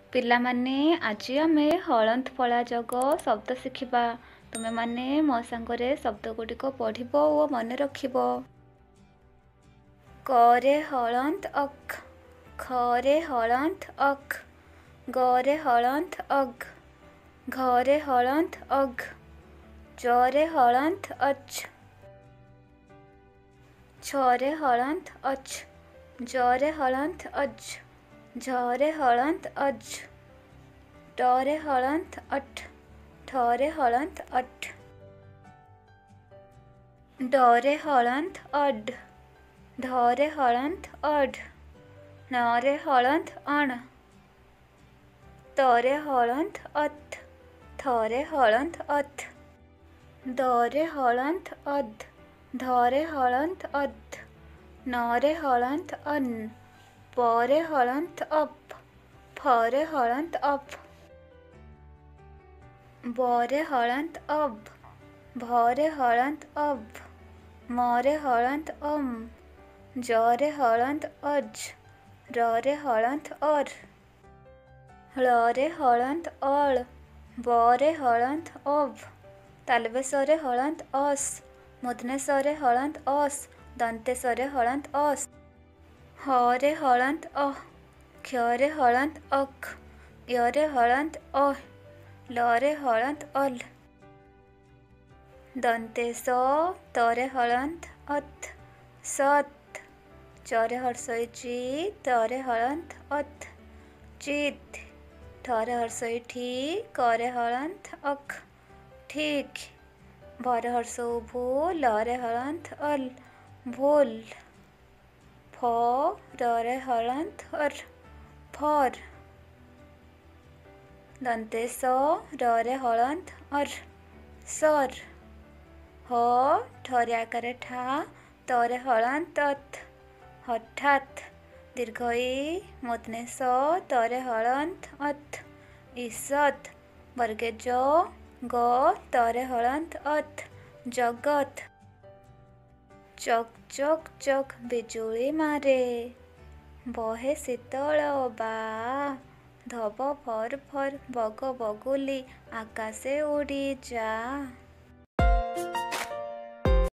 ପିଲାମାନେ ଆଜି ଆମେ ହଳନ୍ତ ଫଳା ଯୋଗ ଶବ୍ଦ ଶିଖିବା। ତୁମେମାନେ ମୋ ସାଙ୍ଗରେ ଶବ୍ଦ ଗୁଡ଼ିକ ପଢ଼ିବ ଓ ମନେ ରଖିବ। କରେ ହଳନ୍ତ ଅକ୍, ଖରେ ହଳନ୍ତ ଅକ୍, ଗରେ ହଳନ୍ତ ଅଗ୍, ଘରେ ହଳନ୍ତ ଅଘ୍, ଜରେ ହଳନ୍ତ ଅଚ୍, ଛରେ ହଳନ୍ତ ଅଚ୍, ଜରେ ହଳନ୍ତ ଅଜ୍, ଝରେ ହଳନ୍ତ ଅଜ୍, ଟରେ ହଳନ୍ତ ଅଟ୍, ଠରେ ହଳନ୍ତ ଅଟ୍, ଡରେ ହଳନ୍ତ ଅଡ୍, ଢରେ ହଳନ୍ତ ଅଢ୍, ନରେ ହଳନ୍ତ ଅଣ, ତରେ ହଳନ୍ତ ଅଥ୍, ଥରେ ହଳନ୍ତ ଅଥ୍, ଦରେ ହଳନ୍ତ ଅଧ୍, ଧରେ ହଳନ୍ତ ଅଧ୍, ନରେ ହଳନ୍ତ ଅନ୍, ପରେ ହଳନ୍ତ ଅପ୍, ଫରେ ହଳନ୍ତ ଅଫ୍, ବରେ ହଳନ୍ତ ଅବ୍, ଭରେ ହଳନ୍ତ ଅଭ୍, ମରେ ହଳନ୍ତ ଅମ୍, ଜରେ ହଳନ୍ତ ଅଜ୍, ରରେ ହଳନ୍ତ ଅର୍, ଳରେ ହଳନ୍ତ ଅଳ୍, ବରେ ହଳନ୍ତ ଅଭ୍, ତାଲବେଶରେ ହଳନ୍ତ ଅସ୍, ମୂର୍ଧନ୍ୟଷରେ ହଳନ୍ତ ଅସ୍, ଦନ୍ତେଶରେ ହଳନ୍ତ ଅସ୍, ହରେ ହଳନ୍ତ ଅହ୍, କ୍ଷରେ ହଳନ୍ତ ଅଖ୍, ୟରେ ହଳନ୍ତ ଅହ୍, ଲରେ ହଳନ୍ତ ଅଲ୍, ଦନ୍ତେଶ ତରେ ହଳନ୍ତ ଅଥ୍, ସତ୍, ଚରେ ହର୍ଷଇ ଚି, ତରେ ହଳନ୍ତ ଅଥ୍, ଚିତ୍, ଠରେ ହର୍ଷଇ ଠି, କରେ ହଳନ୍ତ ଅଖ୍, ଠିକ୍, ଭରେ ହର୍ଷଉ ଭୁ, ଲରେ ହଳନ୍ତ ଅଲ୍, ଭୁଲ୍, ଫ ରରେ ହଳନ୍ତ ଅର୍, ଫର୍, ଦନ୍ତେଶ ରରେ ହଳନ୍ତ ଅର୍, ସର୍, ହ ଠରେ ଆକାରେ ଠା, ତରେ ହଳନ୍ତ ଅଥ୍, ହଠାତ୍, ଦୀର୍ଘଇ ମୂର୍ଧନ୍ୟଷ ତରେ ହଳନ୍ତ ଅଥ୍, ଈଷତ୍, ବର୍ଗେ ଜ, ଗ ତରେ ହଳନ୍ତ ଅଥ୍, ଜଗତ୍, ଚକ୍ ଚକ୍ ଚକ୍ ବିଜୁଳି ମାରେ, ବହେ ଶୀତଳ ବା, ଧବ ଫର୍ ଫର୍ ବଗ ବଗୁଲି ଆକାଶେ ଉଡ଼ି ଯା।